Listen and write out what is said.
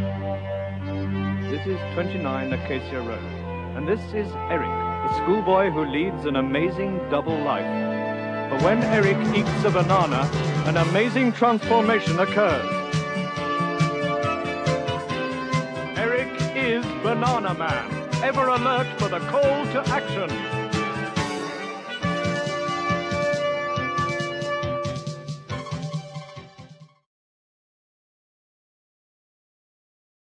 This is 29 Acacia Road, and this is Eric, the schoolboy who leads an amazing double life. But when Eric eats a banana, an amazing transformation occurs. Eric is Bananaman, ever alert for the call to action.